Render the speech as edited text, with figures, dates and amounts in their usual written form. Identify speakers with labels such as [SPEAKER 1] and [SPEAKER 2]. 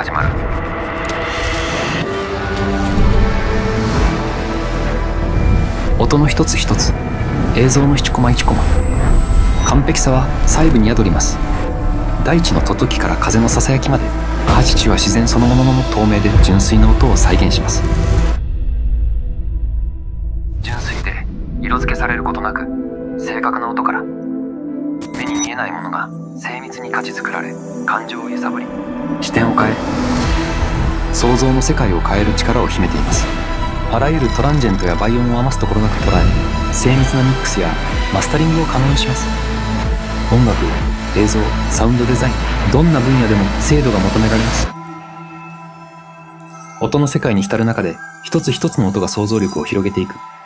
[SPEAKER 1] 始まる。音の一つ一つ、映像の一コマ一コマ、完璧さは細部に宿ります。大地のとときから風のささやきまで、母父は自然そのものの透明で純粋な音を再現します。純粋で色付けされることなく、正確な音から目に見えないものが精密に形作られ、感情を揺さぶり、視点を変え、想像の世界を変える力を秘めています。あらゆるトランジェントや倍音を余すところなく捉え、精密なミックスやマスタリングを可能にします。音楽、映像、サウンドデザイン、どんな分野でも精度が求められます。音の世界に浸る中で、一つ一つの音が想像力を広げていく。